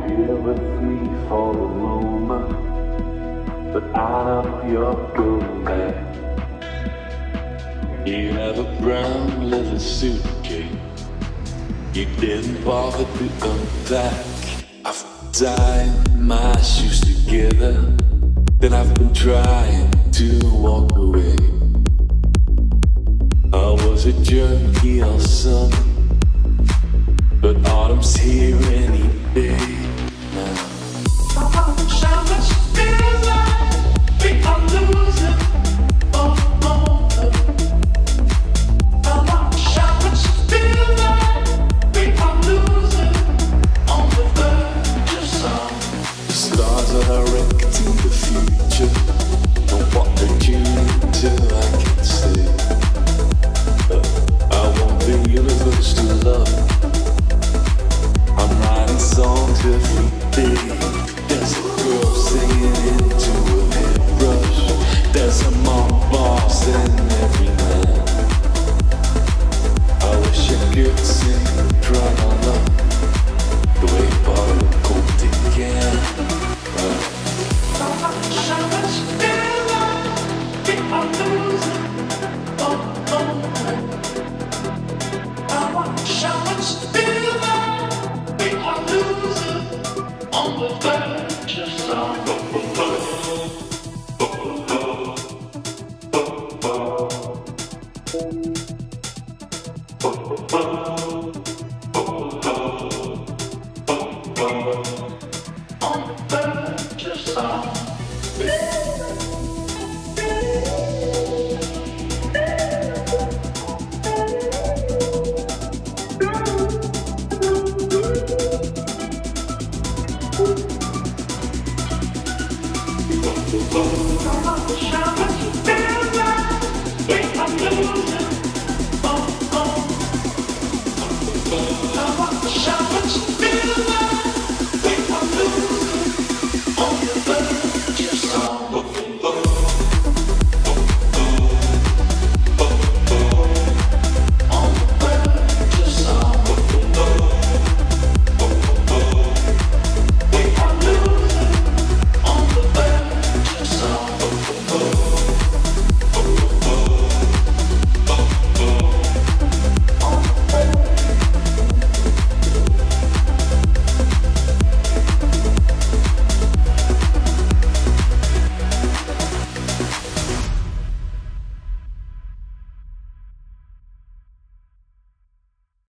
here with me for a moment, but I know you're going back. You have a brown leather suitcase. You didn't bother to unpack. I've tied my shoes together, then I've been trying to walk away. I was a junkie all summer, but autumn's here any day now. How much feel like we are losing all over? How much feel like we are losing on the verge of song? The stars are directing the future, and what they're tuning to I can see. I want the universe to love. I'm writing songs every day. There's a girl singing into a hairbrush. There's a mob boss in every man. I wish I could sing tralala the way Paolo Conte can. How much feel like we are losing all over? How much feel like we are losing on the verge of song? On the verge of song. How much